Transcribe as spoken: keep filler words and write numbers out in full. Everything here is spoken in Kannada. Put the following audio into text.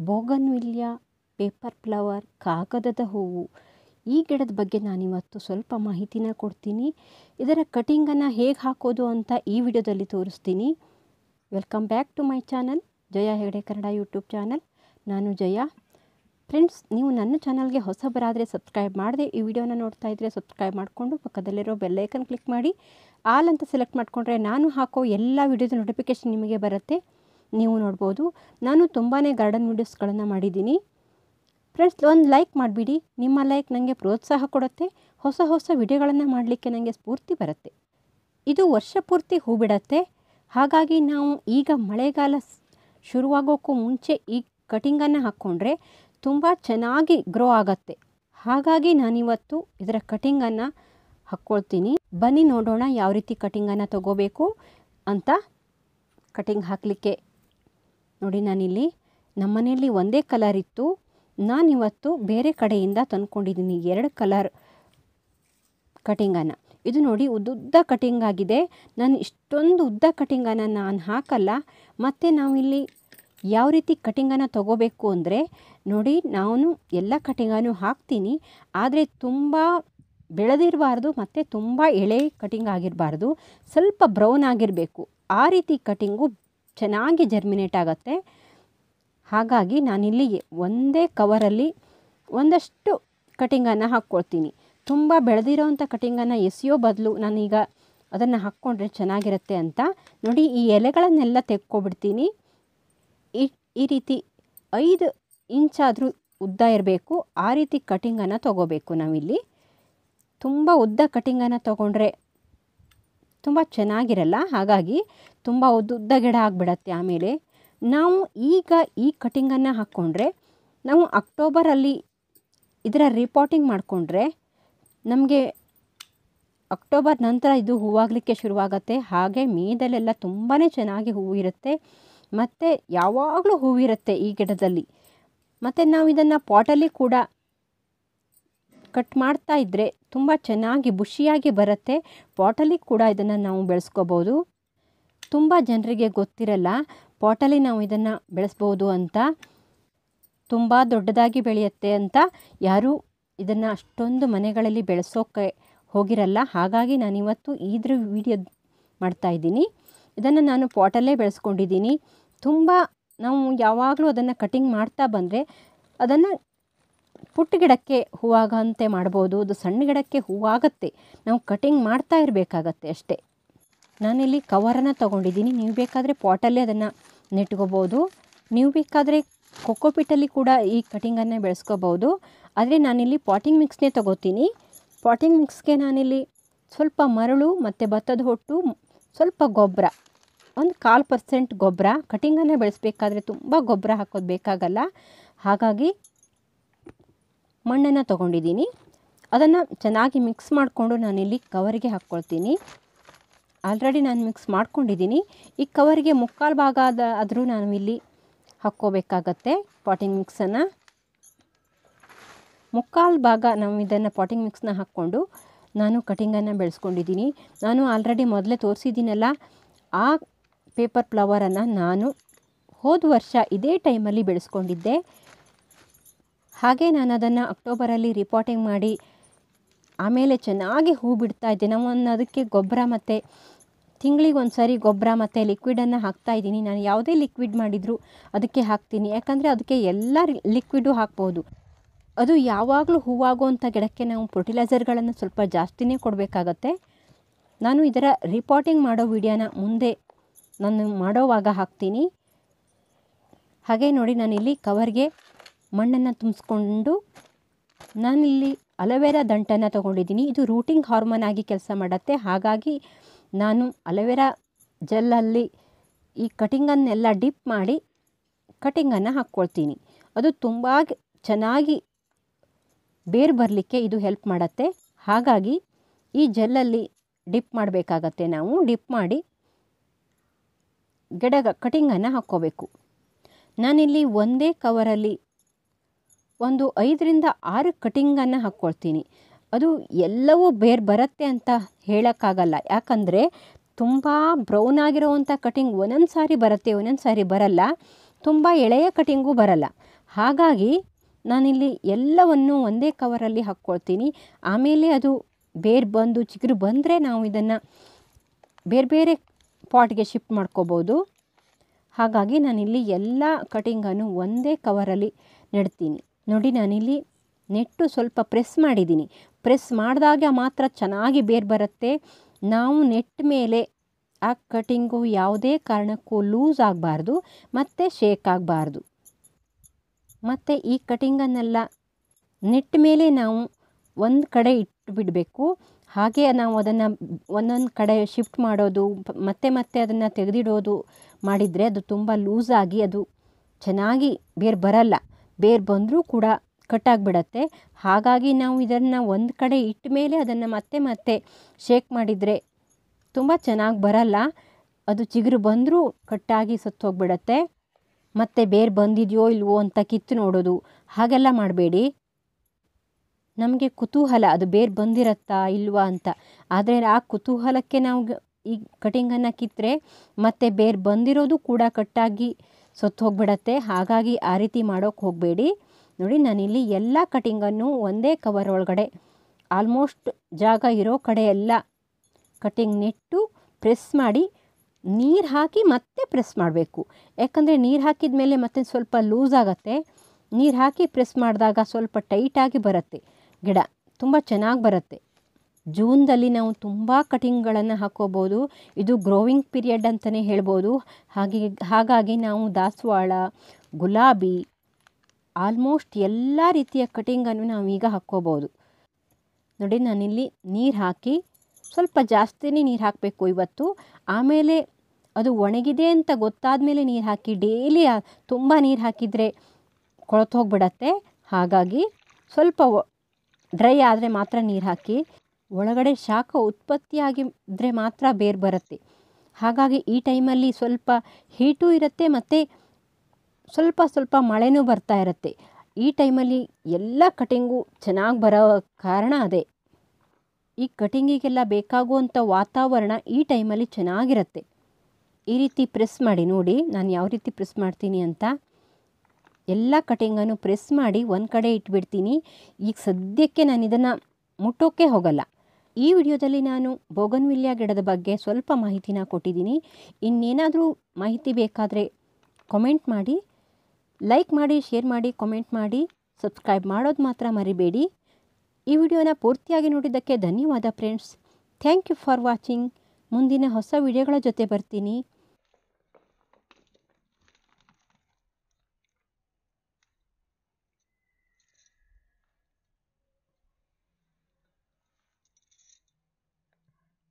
ಬೋಗನ್ವಿಲಿಯಾ ಪೇಪರ್ ಫ್ಲವರ್ ಕಾಗದದ ಹೂವು ಈ ಗಿಡದ ಬಗ್ಗೆ ನಾನಿವತ್ತು ಸ್ವಲ್ಪ ಮಾಹಿತಿನ ಕೊಡ್ತೀನಿ. ಇದರ ಕಟಿಂಗನ್ನು ಹೇಗೆ ಹಾಕೋದು ಅಂತ ಈ ವಿಡಿಯೋದಲ್ಲಿ ತೋರಿಸ್ತೀನಿ. Welcome back to my channel Jaya Hegde Kannada YouTube channel. ನಾನು ಜಯ. ಫ್ರೆಂಡ್ಸ್, ನೀವು ನನ್ನ ಚಾನಲ್ಗೆ ಹೊಸಬರಾದರೆ ಸಬ್ಸ್ಕ್ರೈಬ್ ಮಾಡದೆ ಈ ವಿಡಿಯೋನ ನೋಡ್ತಾ ಇದ್ದರೆ ಸಬ್ಸ್ಕ್ರೈಬ್ ಮಾಡಿಕೊಂಡು ಪಕ್ಕದಲ್ಲಿರೋ ಬೆಲ್ಲೈಕನ್ ಕ್ಲಿಕ್ ಮಾಡಿ ಆಲ್ ಅಂತ ಸೆಲೆಕ್ಟ್ ಮಾಡಿಕೊಂಡ್ರೆ ನಾನು ಹಾಕೋ ಎಲ್ಲ ವಿಡಿಯೋದ ನೋಟಿಫಿಕೇಷನ್ ನಿಮಗೆ ಬರುತ್ತೆ, ನೀವು ನೋಡ್ಬೋದು. ನಾನು ತುಂಬಾ ಗಾರ್ಡನ್ ವೀಡಿಯೋಸ್ಗಳನ್ನು ಮಾಡಿದ್ದೀನಿ. ಫ್ರೆಂಡ್ಸ್, ಒಂದು ಲೈಕ್ ಮಾಡಿಬಿಡಿ. ನಿಮ್ಮ ಲೈಕ್ ನನಗೆ ಪ್ರೋತ್ಸಾಹ ಕೊಡುತ್ತೆ, ಹೊಸ ಹೊಸ ವಿಡಿಯೋಗಳನ್ನು ಮಾಡಲಿಕ್ಕೆ ನನಗೆ ಸ್ಫೂರ್ತಿ ಬರುತ್ತೆ. ಇದು ವರ್ಷ ಪೂರ್ತಿ ಹೂ ಬಿಡುತ್ತೆ. ಹಾಗಾಗಿ ನಾವು ಈಗ ಮಳೆಗಾಲ ಶುರುವಾಗೋಕ್ಕೂ ಮುಂಚೆ ಈ ಕಟಿಂಗನ್ನು ಹಾಕ್ಕೊಂಡ್ರೆ ತುಂಬ ಚೆನ್ನಾಗಿ ಗ್ರೋ ಆಗುತ್ತೆ. ಹಾಗಾಗಿ ನಾನಿವತ್ತು ಇದರ ಕಟಿಂಗನ್ನು ಹಾಕ್ಕೊಳ್ತೀನಿ. ಬನ್ನಿ ನೋಡೋಣ ಯಾವ ರೀತಿ ಕಟಿಂಗನ್ನು ತಗೋಬೇಕು ಅಂತ. ಕಟಿಂಗ್ ಹಾಕಲಿಕ್ಕೆ ನೋಡಿ, ನಾನಿಲ್ಲಿ ನಮ್ಮ ಮನೆಯಲ್ಲಿ ಒಂದೇ ಕಲರ್ ಇತ್ತು. ನಾನಿವತ್ತು ಬೇರೆ ಕಡೆಯಿಂದ ತಂದ್ಕೊಂಡಿದ್ದೀನಿ ಎರಡು ಕಲರ್ ಕಟಿಂಗನ್ನು. ಇದು ನೋಡಿ, ಉದ್ದುದ್ದ ಕಟಿಂಗ್ ಆಗಿದೆ. ನಾನು ಇಷ್ಟೊಂದು ಉದ್ದ ಕಟಿಂಗನ್ನು ನಾನು ಹಾಕಲ್ಲ. ಮತ್ತು ನಾವಿಲ್ಲಿ ಯಾವ ರೀತಿ ಕಟಿಂಗನ್ನು ತಗೋಬೇಕು ಅಂದರೆ ನೋಡಿ, ನಾನು ಎಲ್ಲ ಕಟಿಂಗನ್ನು ಹಾಕ್ತೀನಿ, ಆದರೆ ತುಂಬ ಬೆಳೆದಿರಬಾರ್ದು ಮತ್ತು ತುಂಬ ಎಳೆ ಕಟಿಂಗ್ ಆಗಿರಬಾರ್ದು, ಸ್ವಲ್ಪ ಬ್ರೌನ್ ಆಗಿರಬೇಕು. ಆ ರೀತಿ ಕಟಿಂಗು ಚೆನ್ನಾಗಿ ಜರ್ಮಿನೇಟ್ ಆಗುತ್ತೆ. ಹಾಗಾಗಿ ನಾನಿಲ್ಲಿ ಒಂದೇ ಕವರಲ್ಲಿ ಒಂದಷ್ಟು ಕಟಿಂಗನ್ನು ಹಾಕ್ಕೊಳ್ತೀನಿ. ತುಂಬ ಬೆಳೆದಿರೋವಂಥ ಕಟಿಂಗನ್ನು ಎಸೆಯೋ ಬದಲು ನಾನೀಗ ಅದನ್ನು ಹಾಕ್ಕೊಂಡ್ರೆ ಚೆನ್ನಾಗಿರುತ್ತೆ ಅಂತ ನೋಡಿ, ಈ ಎಲೆಗಳನ್ನೆಲ್ಲ ತೆಕ್ಕೊಬಿಡ್ತೀನಿ. ಈ ಈ ರೀತಿ ಐದು ಇಂಚಾದರೂ ಉದ್ದ ಇರಬೇಕು. ಆ ರೀತಿ ಕಟಿಂಗನ್ನು ತಗೋಬೇಕು ನಾವಿಲ್ಲಿ. ತುಂಬ ಉದ್ದ ಕಟಿಂಗನ್ನು ತಗೊಂಡ್ರೆ ತುಂಬ ಚೆನ್ನಾಗಿರಲ್ಲ. ಹಾಗಾಗಿ ತುಂಬ ಉದ್ದ ಉದ್ದ ಗಿಡ ಆಗಿಬಿಡತ್ತೆ. ಆಮೇಲೆ ನಾವು ಈಗ ಈ ಕಟಿಂಗನ್ನು ಹಾಕ್ಕೊಂಡ್ರೆ ನಾವು ಅಕ್ಟೋಬರಲ್ಲಿ ಇದರ ರಿಪೋರ್ಟಿಂಗ್ ಮಾಡಿಕೊಂಡ್ರೆ ನಮಗೆ ಅಕ್ಟೋಬರ್ ನಂತರ ಇದು ಹೂವಾಗಲಿಕ್ಕೆ ಶುರುವಾಗತ್ತೆ. ಹಾಗೆ ಮೇದಲ್ಲೆಲ್ಲ ತುಂಬಾ ಚೆನ್ನಾಗಿ ಹೂವು ಇರುತ್ತೆ ಮತ್ತು ಯಾವಾಗಲೂ ಹೂವಿರುತ್ತೆ ಈ ಗಿಡದಲ್ಲಿ. ಮತ್ತು ನಾವು ಇದನ್ನು ಪಾಟಲ್ಲಿ ಕೂಡ ಕಟ್ ಮಾಡ್ತಾ ಇದ್ದರೆ ತುಂಬ ಚೆನ್ನಾಗಿ ಬುಷಿಯಾಗಿ ಬರುತ್ತೆ. ಪಾಟಲ್ಲಿ ಕೂಡ ಇದನ್ನು ನಾವು ಬೆಳೆಸ್ಕೋಬೋದು. ತುಂಬ ಜನರಿಗೆ ಗೊತ್ತಿರಲ್ಲ ಪಾಟಲ್ಲಿ ನಾವು ಇದನ್ನು ಬೆಳೆಸ್ಬೋದು ಅಂತ. ತುಂಬ ದೊಡ್ಡದಾಗಿ ಬೆಳೆಯುತ್ತೆ ಅಂತ ಯಾರೂ ಇದನ್ನು ಅಷ್ಟೊಂದು ಮನೆಗಳಲ್ಲಿ ಬೆಳೆಸೋಕ್ಕೆ ಹೋಗಿರಲ್ಲ. ಹಾಗಾಗಿ ನಾನಿವತ್ತು ಇದ್ರ ವಿಡಿಯೋ ಮಾಡ್ತಾಯಿದ್ದೀನಿ. ಇದನ್ನು ನಾನು ಪಾಟಲ್ಲೇ ಬೆಳೆಸ್ಕೊಂಡಿದ್ದೀನಿ. ತುಂಬ ನಾವು ಯಾವಾಗಲೂ ಅದನ್ನು ಕಟಿಂಗ್ ಮಾಡ್ತಾ ಬಂದರೆ ಅದನ್ನು ಪುಟ್ಟ ಗಿಡಕ್ಕೆ ಹೂವಾಗಂತೆ ಮಾಡ್ಬೋದು, ಅದು ಸಣ್ಣ ಗಿಡಕ್ಕೆ ಹೂವಾಗತ್ತೆ. ನಾವು ಕಟಿಂಗ್ ಮಾಡ್ತಾ ಇರಬೇಕಾಗತ್ತೆ ಅಷ್ಟೇ. ನಾನಿಲ್ಲಿ ಕವರನ್ನು ತೊಗೊಂಡಿದ್ದೀನಿ. ನೀವು ಬೇಕಾದರೆ ಪಾಟಲ್ಲೇ ಅದನ್ನು ನೆಟ್ಕೋಬೋದು. ನೀವು ಬೇಕಾದರೆ ಕೊಕೋಪಿಟ್ಟಲ್ಲಿ ಕೂಡ ಈ ಕಟಿಂಗನ್ನು ಬೆಳೆಸ್ಕೋಬೋದು. ಆದರೆ ನಾನಿಲ್ಲಿ ಪಾಟಿಂಗ್ ಮಿಕ್ಸ್ನೇ ತೊಗೋತೀನಿ. ಪಾಟಿಂಗ್ ಮಿಕ್ಸ್ಗೆ ನಾನಿಲ್ಲಿ ಸ್ವಲ್ಪ ಮರಳು ಮತ್ತು ಭತ್ತದ ಹೊಟ್ಟು, ಸ್ವಲ್ಪ ಗೊಬ್ಬರ, ಒಂದು ಕಾಲು ಪರ್ಸೆಂಟ್ ಗೊಬ್ಬರ. ಕಟಿಂಗನ್ನು ಬೆಳೆಸಬೇಕಾದ್ರೆ ತುಂಬ ಗೊಬ್ಬರ ಹಾಕೋದು ಬೇಕಾಗಲ್ಲ. ಹಾಗಾಗಿ ಮಣ್ಣನ್ನು ತೊಗೊಂಡಿದ್ದೀನಿ. ಅದನ್ನು ಚೆನ್ನಾಗಿ ಮಿಕ್ಸ್ ಮಾಡಿಕೊಂಡು ನಾನಿಲ್ಲಿ ಕವರಿಗೆ ಹಾಕ್ಕೊಳ್ತೀನಿ. ಆಲ್ರೆಡಿ ನಾನು ಮಿಕ್ಸ್ ಮಾಡ್ಕೊಂಡಿದ್ದೀನಿ. ಈ ಕವರಿಗೆ ಮುಕ್ಕಾಲು ಭಾಗ ಆದ ಆದರೂ ನಾನು ಇಲ್ಲಿ ಹಾಕ್ಕೋಬೇಕಾಗತ್ತೆ ಪಾಟಿಂಗ್ ಮಿಕ್ಸನ್ನು. ಮುಕ್ಕಾಲು ಭಾಗ ನಾವು ಇದನ್ನು ಪಾಟಿಂಗ್ ಮಿಕ್ಸ್ನ ಹಾಕ್ಕೊಂಡು ನಾನು ಕಟಿಂಗನ್ನು ಬೆಳೆಸ್ಕೊಂಡಿದ್ದೀನಿ. ನಾನು ಆಲ್ರೆಡಿ ಮೊದಲೇ ತೋರಿಸಿದ್ದೀನಲ್ಲ, ಆ ಪೇಪರ್ ಫ್ಲವರನ್ನು ನಾನು ಹೋದ ವರ್ಷ ಇದೇ ಟೈಮಲ್ಲಿ ಬೆಳೆಸ್ಕೊಂಡಿದ್ದೆ. ಹಾಗೆ ನಾನು ಅದನ್ನು ಅಕ್ಟೋಬರಲ್ಲಿ ರಿಪೋರ್ಟಿಂಗ್ ಮಾಡಿ ಆಮೇಲೆ ಚೆನ್ನಾಗಿ ಹೂ ಬಿಡ್ತಾ ಇದ್ದೆ. ನಾವು ಅದಕ್ಕೆ ಗೊಬ್ಬರ ಮತ್ತು ತಿಂಗಳಿಗೆ ಒಂದು ಸಾರಿ ಗೊಬ್ಬರ ಮತ್ತು ಲಿಕ್ವಿಡನ್ನು ಹಾಕ್ತಾಯಿದ್ದೀನಿ. ನಾನು ಯಾವುದೇ ಲಿಕ್ವಿಡ್ ಮಾಡಿದರೂ ಅದಕ್ಕೆ ಹಾಕ್ತೀನಿ. ಯಾಕಂದರೆ ಅದಕ್ಕೆ ಎಲ್ಲ ಲಿಕ್ವಿಡು ಹಾಕ್ಬೋದು. ಅದು ಯಾವಾಗಲೂ ಹೂವಾಗುವಂಥ ಗಿಡಕ್ಕೆ ನಾವು ಫರ್ಟಿಲೈಸರ್ಗಳನ್ನು ಸ್ವಲ್ಪ ಜಾಸ್ತಿನೇ ಕೊಡಬೇಕಾಗತ್ತೆ. ನಾನು ಇದರ ರಿಪೋರ್ಟಿಂಗ್ ಮಾಡೋ ವಿಡಿಯೋನ ಮುಂದೆ ನಾನು ಮಾಡೋವಾಗ ಹಾಕ್ತೀನಿ. ಹಾಗೆ ನೋಡಿ, ನಾನಿಲ್ಲಿ ಕವರ್ಗೆ ಮಣ್ಣನ್ನು ತುಂಬಿಸ್ಕೊಂಡು ನಾನಿಲ್ಲಿ ಅಲೋವೆರಾ ದಂಟನ್ನು ತೊಗೊಂಡಿದ್ದೀನಿ. ಇದು ರೂಟಿಂಗ್ ಹಾರ್ಮೋನ್ ಆಗಿ ಕೆಲಸ ಮಾಡುತ್ತೆ. ಹಾಗಾಗಿ ನಾನು ಅಲೋವೆರಾ ಜೆಲ್ಲಲ್ಲಿ ಈ ಕಟಿಂಗನ್ನೆಲ್ಲ ಡಿಪ್ ಮಾಡಿ ಕಟಿಂಗನ್ನು ಹಾಕ್ಕೊಳ್ತೀನಿ. ಅದು ತುಂಬ ಚೆನ್ನಾಗಿ ಬೇರು ಬರಲಿಕ್ಕೆ ಇದು ಹೆಲ್ಪ್ ಮಾಡುತ್ತೆ. ಹಾಗಾಗಿ ಈ ಜೆಲ್ಲಲ್ಲಿ ಡಿಪ್ ಮಾಡಬೇಕಾಗತ್ತೆ. ನಾವು ಡಿಪ್ ಮಾಡಿ ಗಿಡ ಕಟಿಂಗನ್ನು ಹಾಕ್ಕೋಬೇಕು. ನಾನಿಲ್ಲಿ ಒಂದೇ ಕವರಲ್ಲಿ ಒಂದು ಐದರಿಂದ ಆರು ಕಟಿಂಗನ್ನು ಹಾಕ್ಕೊಳ್ತೀನಿ. ಅದು ಎಲ್ಲವೂ ಬೇರೆ ಬರುತ್ತೆ ಅಂತ ಹೇಳೋಕ್ಕಾಗಲ್ಲ. ಯಾಕಂದರೆ ತುಂಬ ಬ್ರೌನ್ ಆಗಿರೋವಂಥ ಕಟಿಂಗ್ ಒಂದೊಂದು ಸಾರಿ ಬರುತ್ತೆ, ಒಂದೊಂದು ಸಾರಿ ಬರಲ್ಲ. ತುಂಬ ಎಳೆಯ ಕಟಿಂಗೂ ಬರಲ್ಲ. ಹಾಗಾಗಿ ನಾನಿಲ್ಲಿ ಎಲ್ಲವನ್ನು ಒಂದೇ ಕವರಲ್ಲಿ ಹಾಕ್ಕೊಳ್ತೀನಿ. ಆಮೇಲೆ ಅದು ಬೇರು ಬಂದು ಚಿಗುರು ಬಂದರೆ ನಾವು ಇದನ್ನು ಬೇರೆ ಬೇರೆ ಪಾಟ್ಗೆ ಶಿಫ್ಟ್ ಮಾಡ್ಕೋಬೋದು. ಹಾಗಾಗಿ ನಾನಿಲ್ಲಿ ಎಲ್ಲ ಕಟಿಂಗನ್ನು ಒಂದೇ ಕವರಲ್ಲಿ ನೆಡ್ತೀನಿ. ನೋಡಿ ನಾನಿಲ್ಲಿ ನೆಟ್ಟು ಸ್ವಲ್ಪ ಪ್ರೆಸ್ ಮಾಡಿದ್ದೀನಿ. ಪ್ರೆಸ್ ಮಾಡಿದಾಗ ಮಾತ್ರ ಚೆನ್ನಾಗಿ ಬೇರು ಬರುತ್ತೆ. ನಾವು ನೆಟ್ಟ ಮೇಲೆ ಆ ಕಟಿಂಗು ಯಾವುದೇ ಕಾರಣಕ್ಕೂ ಲೂಸ್ ಆಗಬಾರ್ದು ಮತ್ತು ಶೇಕ್ ಆಗಬಾರ್ದು. ಮತ್ತು ಈ ಕಟಿಂಗನ್ನೆಲ್ಲ ನೆಟ್ಟ ಮೇಲೆ ನಾವು ಒಂದು ಕಡೆ ಇಟ್ಟು ಬಿಡಬೇಕು. ಹಾಗೆ ನಾವು ಅದನ್ನು ಒಂದೊಂದು ಕಡೆ ಶಿಫ್ಟ್ ಮಾಡೋದು ಮತ್ತೆ ಮತ್ತೆ ಅದನ್ನು ತೆಗೆದಿಡೋದು ಮಾಡಿದರೆ ಅದು ತುಂಬ ಲೂಸಾಗಿ ಅದು ಚೆನ್ನಾಗಿ ಬೇರು ಬರಲ್ಲ. ಬೇರು ಬಂದರೂ ಕೂಡ ಕಟ್ಟಾಗಿಬಿಡತ್ತೆ. ಹಾಗಾಗಿ ನಾವು ಇದನ್ನು ಒಂದು ಕಡೆ ಇಟ್ಟ ಮೇಲೆ ಅದನ್ನು ಮತ್ತೆ ಮತ್ತೆ ಶೇಕ್ ಮಾಡಿದರೆ ತುಂಬ ಚೆನ್ನಾಗಿ ಬರಲ್ಲ. ಅದು ಚಿಗುರು ಬಂದರೂ ಕಟ್ಟಾಗಿ ಸತ್ತು ಹೋಗಿಬಿಡತ್ತೆ. ಮತ್ತು ಬೇರು ಬಂದಿದೆಯೋ ಇಲ್ವೋ ಅಂತ ಕಿತ್ತು ನೋಡೋದು ಹಾಗೆಲ್ಲ ಮಾಡಬೇಡಿ. ನಮಗೆ ಕುತೂಹಲ ಅದು ಬೇರು ಬಂದಿರತ್ತಾ ಇಲ್ವಾ ಅಂತ. ಆದರೆ ಆ ಕುತೂಹಲಕ್ಕೆ ನಾವು ಈ ಕಟಿಂಗನ್ನು ಕಿತ್ತರೆ ಮತ್ತು ಬೇರು ಬಂದಿರೋದು ಕೂಡ ಕಟ್ಟಾಗಿ ಸತ್ತು ಹೋಗಿಬಿಡತ್ತೆ. ಹಾಗಾಗಿ ಆ ರೀತಿ ಮಾಡೋಕ್ಕೆ ಹೋಗಬೇಡಿ. ನೋಡಿ ನಾನಿಲ್ಲಿ ಎಲ್ಲ ಕಟಿಂಗನ್ನು ಒಂದೇ ಕವರ್ ಒಳಗಡೆ ಆಲ್ಮೋಸ್ಟ್ ಜಾಗ ಇರೋ ಕಡೆ ಎಲ್ಲ ಕಟಿಂಗ್ ನೆಟ್ಟು ಪ್ರೆಸ್ ಮಾಡಿ ನೀರು ಹಾಕಿ ಮತ್ತೆ ಪ್ರೆಸ್ ಮಾಡಬೇಕು. ಯಾಕಂದರೆ ನೀರು ಹಾಕಿದ ಮೇಲೆ ಮತ್ತೆ ಸ್ವಲ್ಪ ಲೂಸ್ ಆಗುತ್ತೆ. ನೀರು ಹಾಕಿ ಪ್ರೆಸ್ ಮಾಡಿದಾಗ ಸ್ವಲ್ಪ ಟೈಟಾಗಿ ಬರುತ್ತೆ. ಗಿಡ ತುಂಬ ಚೆನ್ನಾಗಿ ಬರುತ್ತೆ. ಜೂನ್ದಲ್ಲಿ ನಾವು ತುಂಬ ಕಟಿಂಗ್ಗಳನ್ನು ಹಾಕೋಬೋದು. ಇದು ಗ್ರೋವಿಂಗ್ ಪೀರಿಯಡ್ ಅಂತಲೇ ಹೇಳ್ಬೋದು. ಹಾಗೆ ಹಾಗಾಗಿ ನಾವು ದಾಸವಾಳ, ಗುಲಾಬಿ, ಆಲ್ಮೋಸ್ಟ್ ಎಲ್ಲ ರೀತಿಯ ಕಟಿಂಗನ್ನು ನಾವೀಗ ಹಾಕ್ಕೋಬೋದು. ನೋಡಿ ನಾನಿಲ್ಲಿ ನೀರು ಹಾಕಿ ಸ್ವಲ್ಪ ಜಾಸ್ತಿನೇ ನೀರು ಹಾಕಬೇಕು ಇವತ್ತು. ಆಮೇಲೆ ಅದು ಒಣಗಿದೆ ಅಂತ ಗೊತ್ತಾದ ಮೇಲೆ ನೀರು ಹಾಕಿ. ಡೈಲಿ ತುಂಬ ನೀರು ಹಾಕಿದರೆ ಕೊಳೆತು ಹೋಗಿಬಿಡತ್ತೆ. ಹಾಗಾಗಿ ಸ್ವಲ್ಪ ಡ್ರೈ ಆದರೆ ಮಾತ್ರ ನೀರು ಹಾಕಿ. ಒಳಗಡೆ ಶಾಖ ಉತ್ಪತ್ತಿಯಾಗಿದ್ದರೆ ಮಾತ್ರ ಬೇರು ಬರುತ್ತೆ. ಹಾಗಾಗಿ ಈ ಟೈಮಲ್ಲಿ ಸ್ವಲ್ಪ ಹೀಟೂ ಇರುತ್ತೆ ಮತ್ತು ಸ್ವಲ್ಪ ಸ್ವಲ್ಪ ಮಳೆನೂ ಬರ್ತಾ ಇರುತ್ತೆ. ಈ ಟೈಮಲ್ಲಿ ಎಲ್ಲ ಕಟಿಂಗು ಚೆನ್ನಾಗಿ ಬರೋ ಕಾರಣ ಅದೇ. ಈ ಕಟಿಂಗಿಗೆಲ್ಲ ಬೇಕಾಗುವಂಥ ವಾತಾವರಣ ಈ ಟೈಮಲ್ಲಿ ಚೆನ್ನಾಗಿರುತ್ತೆ. ಈ ರೀತಿ ಪ್ರೆಸ್ ಮಾಡಿ ನೋಡಿ ನಾನು ಯಾವ ರೀತಿ ಪ್ರೆಸ್ ಮಾಡ್ತೀನಿ ಅಂತ. ಎಲ್ಲ ಕಟಿಂಗನ್ನು ಪ್ರೆಸ್ ಮಾಡಿ ಒಂದು ಕಡೆ ಇಟ್ಬಿಡ್ತೀನಿ. ಈಗ ಸದ್ಯಕ್ಕೆ ನಾನು ಇದನ್ನು ಮುಟ್ಟೋಕ್ಕೆ ಹೋಗಲ್ಲ. ಈ ವಿಡಿಯೋದಲ್ಲಿ ನಾನು ಬೋಗನ್ವಿಲಿಯಾ ಗಿಡದ ಬಗ್ಗೆ ಸ್ವಲ್ಪ ಮಾಹಿತಿನ ಕೊಟ್ಟಿದ್ದೀನಿ. ಇನ್ನೇನಾದರೂ ಮಾಹಿತಿ ಬೇಕಾದರೆ ಕಾಮೆಂಟ್ ಮಾಡಿ, ಲೈಕ್ ಮಾಡಿ, ಶೇರ್ ಮಾಡಿ, ಕಾಮೆಂಟ್ ಮಾಡಿ, ಸಬ್ಸ್ಕ್ರೈಬ್ ಮಾಡೋದು ಮಾತ್ರ ಮರಿಬೇಡಿ. ಈ ವಿಡಿಯೋನ ಪೂರ್ತಿಯಾಗಿ ನೋಡಿದ್ದಕ್ಕೆ ಧನ್ಯವಾದ friends. Thank you for watching. ಮುಂದಿನ ಹೊಸ ವಿಡಿಯೋಗಳ ಜೊತೆ ಬರ್ತೀನಿ.